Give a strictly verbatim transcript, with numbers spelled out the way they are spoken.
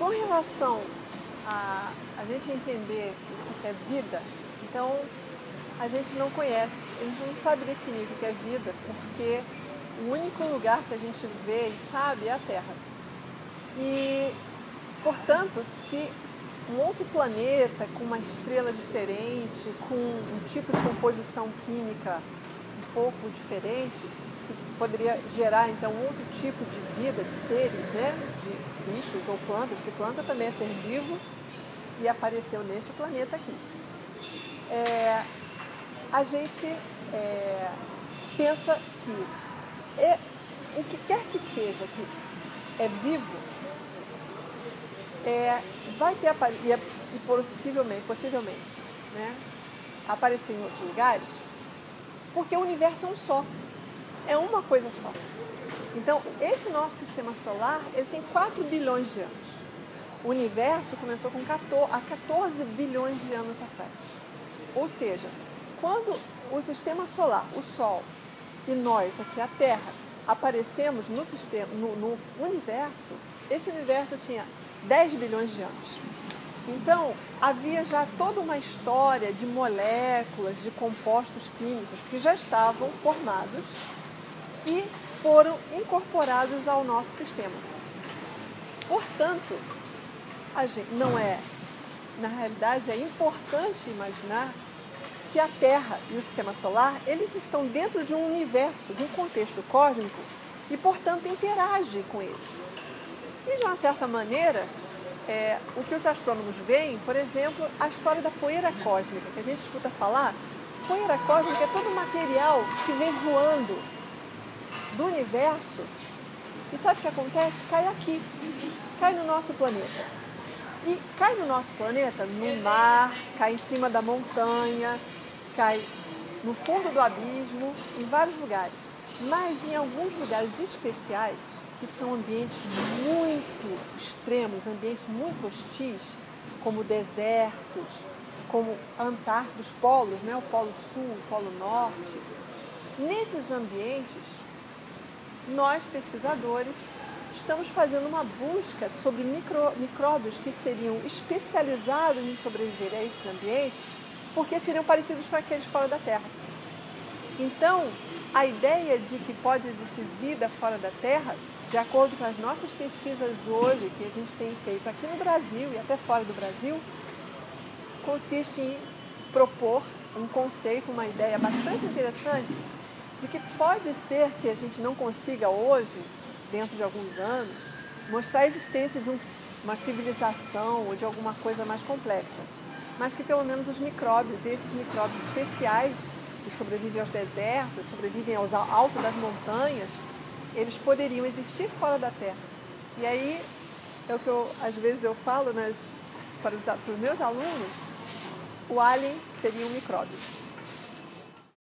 com relação a, a gente entender o que é vida, então a gente não conhece, a gente não sabe definir o que é vida, porque o único lugar que a gente vê e sabe é a Terra. E, portanto, se um outro planeta com uma estrela diferente, com um tipo de composição química um pouco diferente, que poderia gerar então um outro tipo de vida, de seres, né? De bichos ou plantas, porque planta também é ser vivo e apareceu neste planeta aqui. É, a gente é, pensa que é, o que quer que seja que é vivo, é, vai ter e, é, e possivelmente, possivelmente né, aparecer em outros lugares, porque o universo é um só, é uma coisa só. Então, esse nosso sistema solar, ele tem quatro bilhões de anos. O universo começou com quatorze, há quatorze bilhões de anos atrás. Ou seja, quando o sistema solar, o Sol, e nós, aqui a Terra, aparecemos no, sistema, no, no universo, esse universo tinha dez bilhões de anos. Então, havia já toda uma história de moléculas, de compostos químicos que já estavam formados e foram incorporados ao nosso sistema. Portanto, a gente, não é, na realidade, é importante imaginar que a Terra e o Sistema Solar, eles estão dentro de um universo, de um contexto cósmico e, portanto, interagem com ele. E, de uma certa maneira, é, o que os astrônomos veem, por exemplo, a história da poeira cósmica, que a gente escuta falar, poeira cósmica é todo o material que vem voando do universo e sabe o que acontece? Cai aqui, cai no nosso planeta. E cai no nosso planeta, no mar, cai em cima da montanha, cai no fundo do abismo, em vários lugares. Mas em alguns lugares especiais, que são ambientes muito extremos, ambientes muito hostis, como desertos, como Antártida, os polos, né? O Polo Sul, o Polo Norte. Nesses ambientes, nós, pesquisadores, estamos fazendo uma busca sobre micro, micróbios que seriam especializados em sobreviver a esses ambientes, porque seriam parecidos com aqueles fora da Terra. Então, a ideia de que pode existir vida fora da Terra, de acordo com as nossas pesquisas hoje, que a gente tem feito aqui no Brasil e até fora do Brasil, consiste em propor um conceito, uma ideia bastante interessante, de que pode ser que a gente não consiga hoje, dentro de alguns anos, mostrar a existência de um, uma civilização ou de alguma coisa mais complexa, mas que pelo menos os micróbios, esses micróbios especiais que sobrevivem aos desertos, sobrevivem aos altos das montanhas, eles poderiam existir fora da Terra. E aí, é o que eu, às vezes eu falo nas, para, os, para os meus alunos, o alien seria um micróbio.